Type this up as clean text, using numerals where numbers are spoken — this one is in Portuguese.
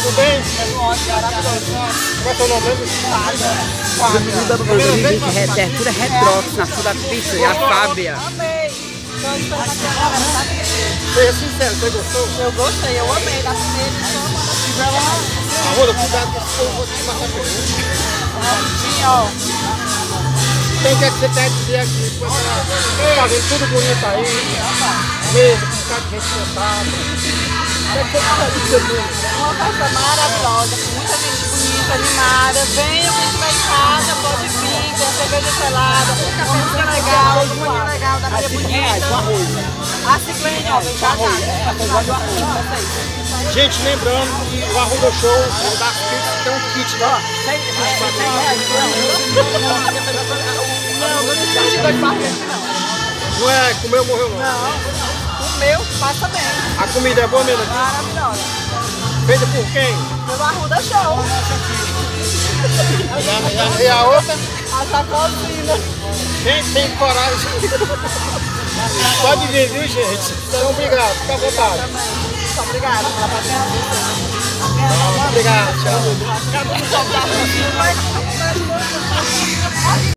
tudo bem? Como é seu nome mesmo? Gente, é tudo retrox na sua pizza, e a Fábia. Amei. Tô esperando aqui agora, sabe? Seja sincero, você gostou? Eu gostei, eu amei da primeira. Arruda, cuidado que esse povo vou te matar por isso. Rapidinho, ó. Tem que você tem que dizer aqui, tá vendo tudo bonito aí, mesa, com cada gente sentada. Tem que você dizer tudo. Uma festa maravilhosa, com muita gente bonita, animada. Venham quem estiver em casa, pode vir, tem a cerveja gelada, uma música legal, um bolinho legal da Maria Bonita. A Ciclene, ó, vem cá, Gente, lembrando que o Arruda Show, o da pizza, tem um kit lá. Não existe dois barrigas, não. Não é comeu, morreu não. Não, o meu passa bem. A comida é boa mesmo aqui? Maravilhosa. Feita por quem? Pelo Arruda Show. E a outra? A Sacolina. Quem tem coragem? Pode vir, viu, gente? Então, obrigado. Fica à vontade. Muito obrigada pela paciência. Obrigado, tchau.